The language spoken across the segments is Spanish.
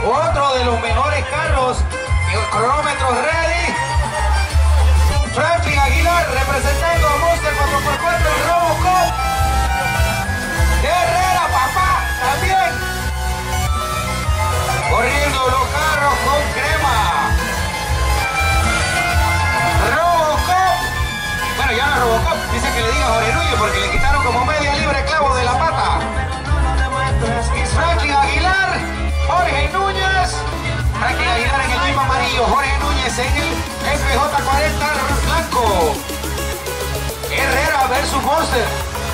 Otro de los mejores carros. Cronómetros ready. Franklin Aguilar representando a Monster 4x4 y Robocop. Herrera, papá, también. Corriendo los carros con crema. Robocop. Bueno, ya no es Robocop. Dice que le diga Jorge Núñez porque le quitaron como media libre clavo de la pata. Franklin Aguilar, Jorge Núñez. Franklin Aguilar en el Jeep amarillo, Jorge Núñez en el FJ40 blanco. Herrera versus Monster.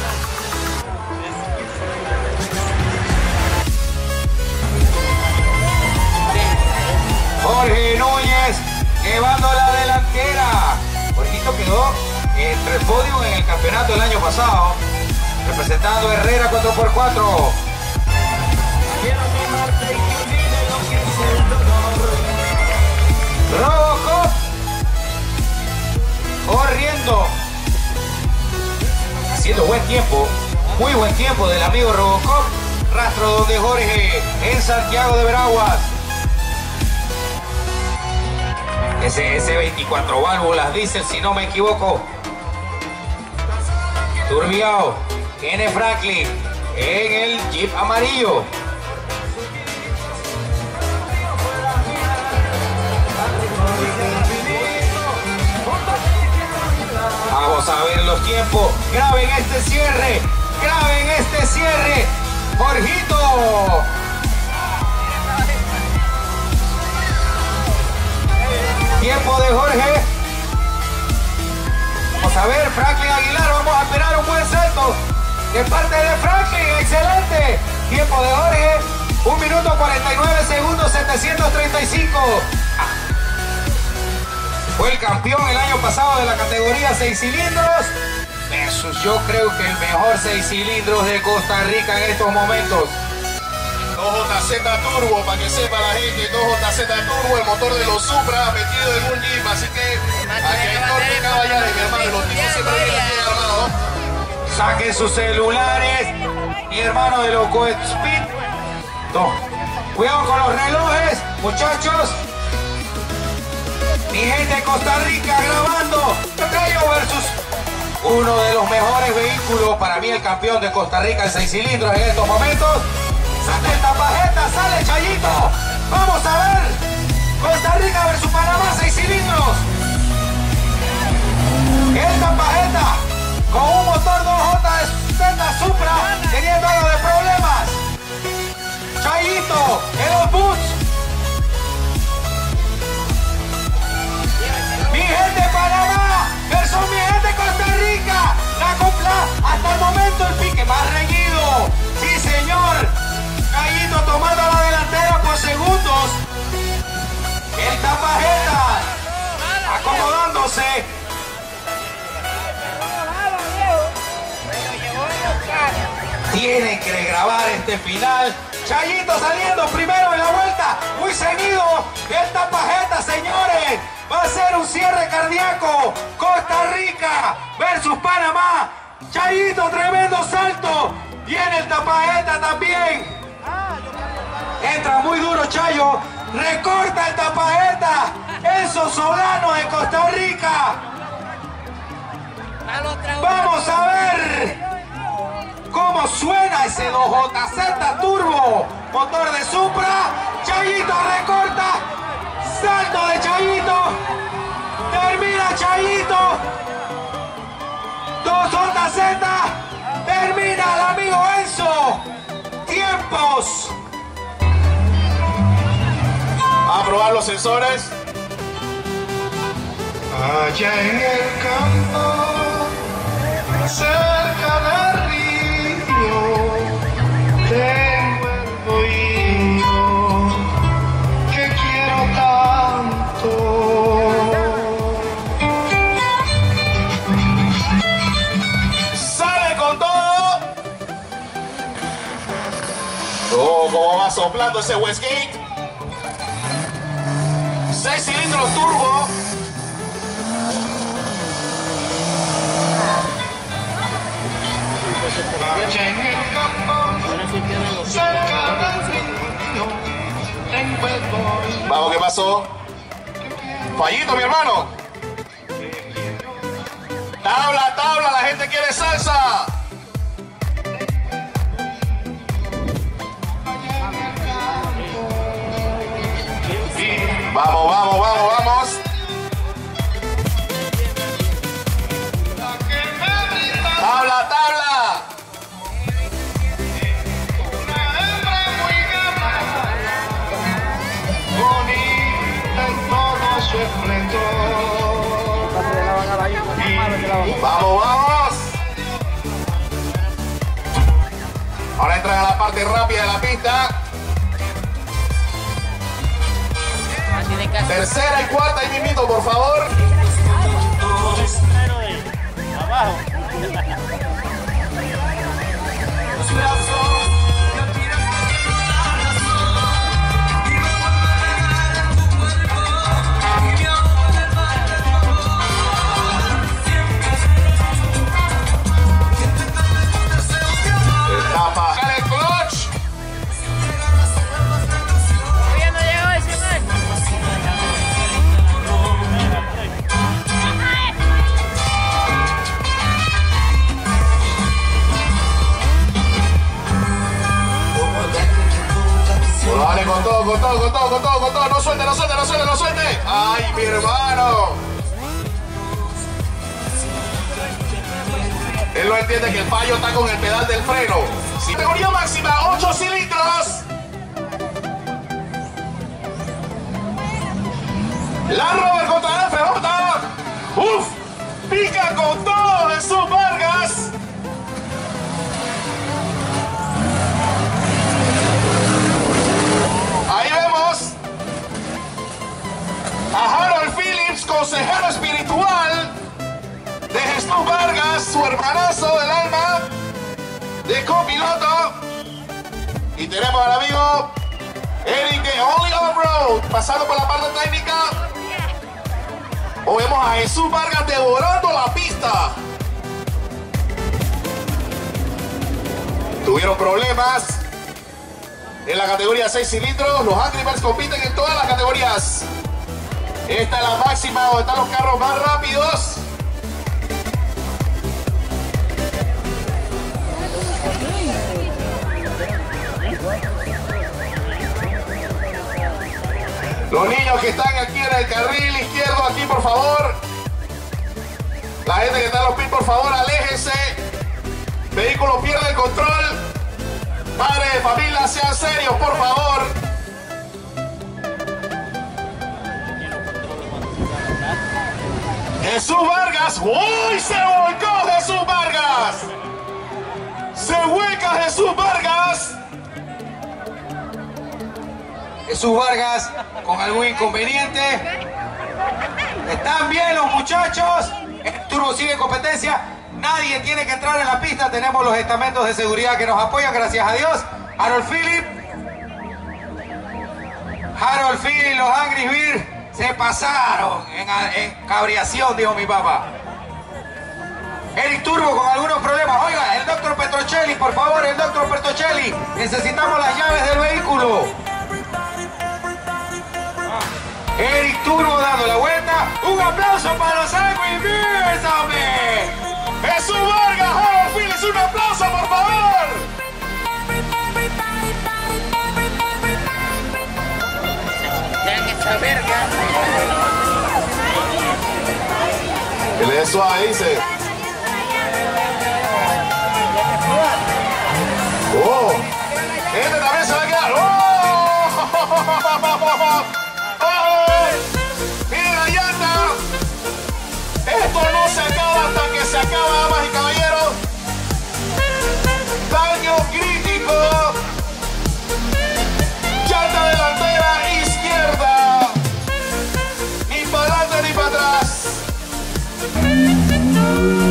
Jorge Núñez llevando la delantera. Jorgito quedó entre el podio en el campeonato del año pasado, representando a Herrera 4x4. Robocop corriendo, haciendo buen tiempo, muy buen tiempo del amigo Robocop. Rastro donde Jorge en Santiago de Veraguas. Ese 24 válvulas diésel, si no me equivoco. Turbiao, N. Franklin en el Jeep amarillo. Vamos a ver los tiempos. Graben este cierre. Graben este cierre. Jorgito. Tiempo de Jorge. Vamos a ver, Franklin Aguilar. Vamos a esperar un buen salto de parte de Franklin. Excelente. Tiempo de Jorge. 1 minuto 49 segundos 735. Fue el campeón el año pasado de la categoría 6 cilindros. Versus yo creo que el mejor 6 cilindros de Costa Rica en estos momentos. 2JZ Turbo, para que sepa la gente, 2JZ Turbo, el motor de los Supra metido en un Jeep, así que aquí hay norte caballeros, mi hermano, los tipos siempre vienen bien armados. Saquen sus celulares, mi hermano de Loco Speed. No. Cuidado con los relojes, muchachos. Mi gente de Costa Rica grabando Cayo versus uno de los mejores vehículos, para mí el campeón de Costa Rica en 6 cilindros en estos momentos. Sale el tapajeta, sale Chayito. Vamos a ver. Costa Rica versus Panamá, 6 cilindros. El tapajeta con un motor 2JZ Supra teniendo algo de problemas. Chayito en los boots. Mi gente Panamá versus mi gente Costa Rica. La compla hasta el momento el pique más reñido. Sí, señor. Chayito tomando la delantera por segundos. El tapajeta acomodándose. Tienen que grabar este final. Chayito saliendo primero en la vuelta. Muy seguido. El tapajeta, señores. Va a ser un cierre cardíaco. Costa Rica versus Panamá. Chayito, tremendo salto. Viene el tapajeta también. Entra muy duro Chayo. Recorta el tapajeta. Enzo Solano de Costa Rica. Vamos a ver cómo suena ese 2JZ Turbo. Motor de Supra. Chayito recorta. Salto de Chayito. Termina Chayito. 2JZ. Termina el amigo Enzo. Tiempos. A probar los sensores. Allá en el campo, cerca del río, tengo el bohío que quiero tanto. Sale con todo. Oh, cómo va soplando ese Westgate. 6 cilindros turbo. Allá en el campo, cerca del río, tengo Vamos, ¿qué pasó? Fallito, mi hermano. Tabla, tabla, la gente quiere salsa. Vamos, vamos, vamos, vamos. Tabla, tabla. Bonita en todo su esplendor. Vamos, vamos. Ahora entran a la parte rápida de la pista. Tercera y cuarta y mimito, por favor. Abajo. Etapa. Sale el clutch. Todavía no llegó ese man. Dale con todo, con todo, con todo, con todo, con todo. No suelte, no suelte, no suelte, no suelte. Ay, mi hermano. Él no entiende que el fallo está con el pedal del freno. Categoría máxima, 8 cilindros. La Rover contra la F-Honda. Uf, pica con todo Jesús Vargas. Ahí vemos a Harold Phillips, consejero espiritual de Jesús Vargas, su hermanazo del alma, de copiloto. Y tenemos al amigo Eric de Only Off-Road, pasando por la parte técnica. O vemos a Jesús Vargas devorando la pista. Tuvieron problemas en la categoría 6 cilindros. Los Angry Birds compiten en todas las categorías. Esta es la máxima donde están los carros más rápidos. Los niños que están aquí en el carril izquierdo, aquí por favor. La gente que está en los pits, por favor, aléjense. Vehículo pierde el control. Padres de familia, sean serios, por favor. Jesús Vargas. ¡Uy! Se volcó Jesús Vargas. Se vuelca Jesús Vargas. Jesús Vargas con algún inconveniente. Están bien los muchachos. El turbo sigue en competencia. Nadie tiene que entrar en la pista. Tenemos los estamentos de seguridad que nos apoyan, gracias a Dios. Harold Phillips, los Angry Birds se pasaron en cabriación, dijo mi papá. Eric Turbo con algunos problemas. Oiga, el doctor Petrocelli, por favor, el doctor Petrocelli. Necesitamos las llaves del vehículo. Eric Turbo dando la vuelta. Un aplauso para los Angry Birds, hombre. Jesús Vargas, Harold Phillips, un aplauso, por favor. Tienen que saber Que le dé suave, dice. Oh, este también se va a quedar. ¡Oh! ¡Miren la llanta! Esto no se acaba hasta que se acaba, damas y caballeros. Daño crítico. Llanta delantera izquierda. Ni para adelante ni para atrás.